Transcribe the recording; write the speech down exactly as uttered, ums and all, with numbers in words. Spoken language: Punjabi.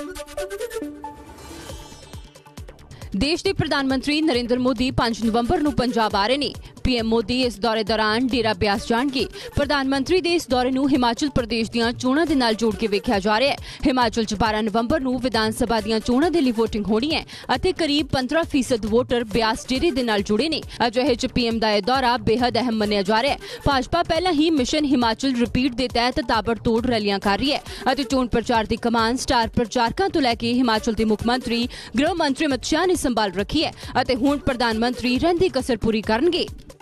देश के प्रधानमंत्री नरेंद्र मोदी पांच नवंबर ਨੂੰ पंजाब आ रहे ने। पीएम मोदी इस दौरे दौरान डेरा ब्यास जाणगे। प्रधानमंत्री ਦੇ इस दौरे ਨੂੰ हिमाचल प्रदेश ਦੀਆਂ ਚੋਣਾਂ ਦੇ ਨਾਲ ਜੋੜ ਕੇ ਵੇਖਿਆ ਜਾ ਰਿਹਾ ਹੈ। हिमाचल 'ਚ बारह नवंबर ਨੂੰ ਵਿਧਾਨ ਸਭਾ ਦੀਆਂ ਚੋਣਾਂ ਦੇ ਲਈ VOTING ਹੋਣੀ ਹੈ ਅਤੇ ਕਰੀਬ पंद्रह फीसद ਵੋਟਰ ਬਿਆਸ ਡੇਰੇ ਦੇ ਨਾਲ ਜੁੜੇ ਨੇ। ਅਜਿਹੇ 'ਚ ਪੀਐਮ ਦਾ ਇਹ ਦੌਰਾ ਬੇहद ਅਹਿਮ ਮੰਨਿਆ ਜਾ ਰਿਹਾ ਹੈ। ਭਾਜਪਾ ਪਹਿਲਾਂ ਹੀ ਮਿਸ਼ਨ ਹਿਮਾਚਲ ਰਿਪੀਟ ਦੇ ਤਹਿਤ ਤਾਬੜਤੋੜ ਰੈਲੀਆਂ ਕਰ ਰਹੀ ਹੈ ਅਤੇ ਚੋਣ ਪ੍ਰਚਾਰ ਦੀ ਕਮਾਨ ਸਟਾਰ ਪ੍ਰਚਾਰਕਾਂ ਤੋਂ ਲੈ ਕੇ ਹਿਮਾਚਲ ਦੇ ਮੁੱਖ ਮੰਤਰੀ ਗ੍ਰਹਿ ਮੰਤਰੀ ਅਮਿਤ ਸ਼ਾਹ ਨੇ ਸੰਭਾਲ ਰੱਖੀ ਹੈ ਅਤੇ ਹੁਣ ਪ੍ਰਧਾਨ ਮੰਤਰੀ ਰਹਿੰਦੀ ਕਸਰ ਪੂਰੀ ਕਰਨਗੇ।